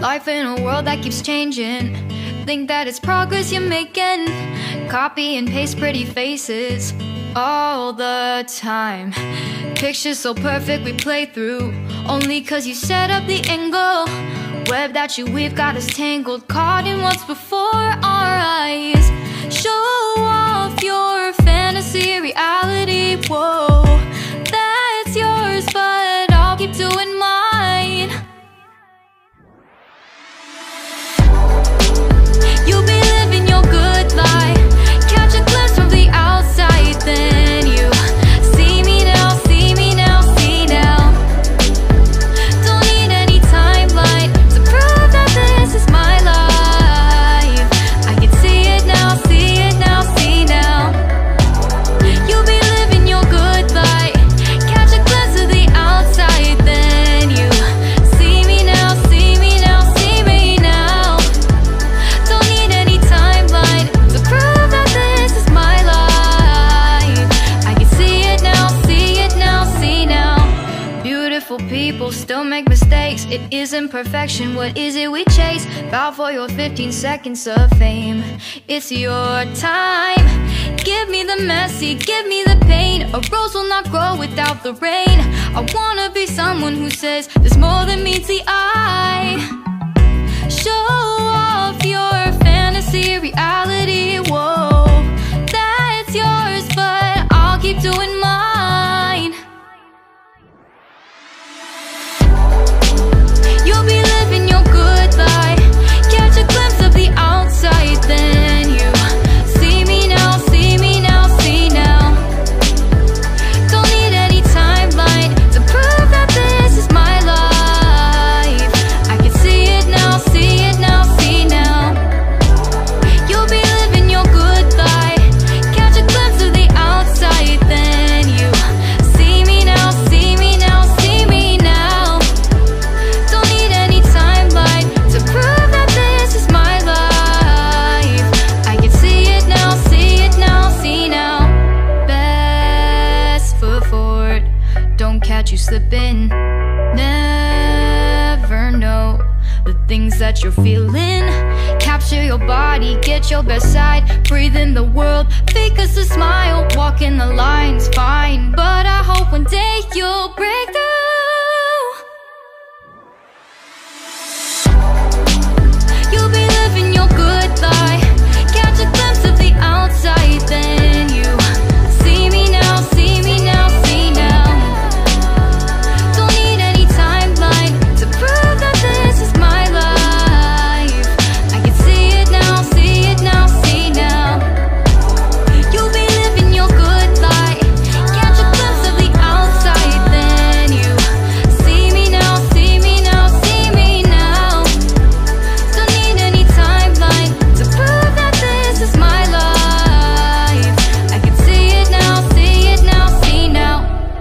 Life in a world that keeps changing. Think that it's progress you're making. Copy and paste pretty faces all the time. Pictures so perfect we play through, only cause you set up the angle. Web that you weave got us tangled, caught in what's before our eyes. Show off your fantasy reality, whoa, that's yours, but I'll keep doing mine. You'll be living your good life, catch a glimpse from the outside, then you see me now, see me now, see now. Don't need any timeline to prove that this is my life. I can see it now, see it now, see now. You'll be living your good life, catch a glimpse of the outside, then you see me now, see me now, see me now. Don't need any timeline to prove that this is my life. I can see it now, see it now, see now. Beautiful people still make mistakes. It isn't perfection, what is it we chase? Bow for your 15 seconds of fame. It's your time. Give me the messy, give me the pain. A rose will not grow without the rain. I wanna be someone who says there's more than meets the eye. Show off your fantasy reality, whoa, that's yours, but I'll keep doing mine. You'll be living your good life, catch a glimpse of the outside, then you see me now, see me now, see now. Don't need any timeline to prove that this is my life. I can see it now, see it now, see now. You'll be living your good life, catch a glimpse of the outside, then you see me now, see me now, see me now. Don't need any timeline to prove that this is my life. I can see it now, see it now, see now. Best foot forward, don't catch you slipping. Never know the things that you're feeling. Capture your body, get your best side. Breathe in the world, fake us a smile. Walk in the lines, fine, but I hope one day you'll break through. You'll be living your good life, catch a glimpse of the outside, then you see me now, see me now, see now. Don't need any timeline to prove that this is my life. I can see it now, see it now, see now. You'll be living your good life, catch a glimpse of the outside, then you see me now, see me now, see me now. Don't need any timeline to prove that this is my life. I can see it now, see it now, see now.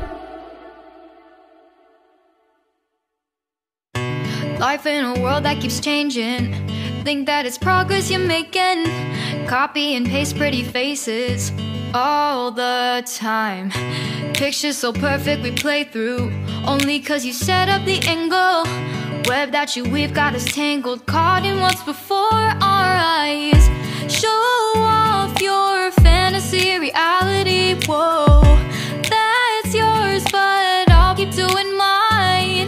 Life in a world that keeps changing. Think that it's progress you're making. Copy and paste pretty faces all the time. Pictures so perfect we play through, only cause you set up the angle. Web that you weave got us tangled, caught in what's before our eyes. Show off your fantasy reality, whoa, that's yours, but I'll keep doing mine.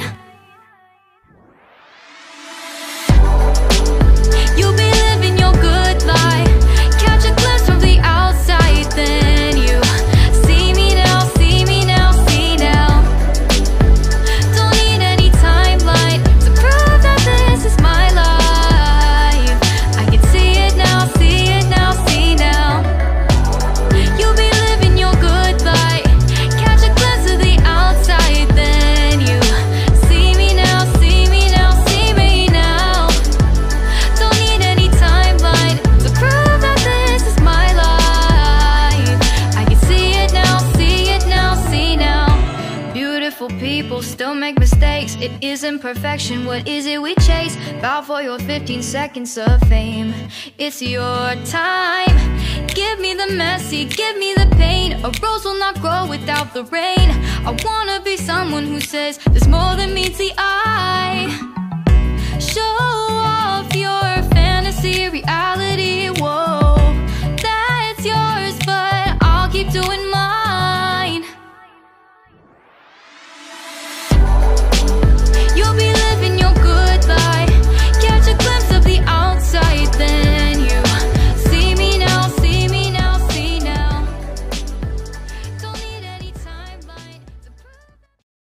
You'll be living your good life, catch a glimpse from the outside, then you see me now, see me now, see now. Don't need any timeline to prove that this is my life. I can see it now, see it now, see now. You'll be living your good life, catch a glimpse of the outside, then you see me now, see me now, see me now. Don't need any timeline to prove that this is my life. I can see it now, see it now, see now. Beautiful people still make mistakes. It isn't perfection, what is it we chase? Bow for your 15 seconds of fame. It's your time. Give me the messy, give me the pain. A rose will not grow without the rain. I wanna be someone who says there's more than meets the eye.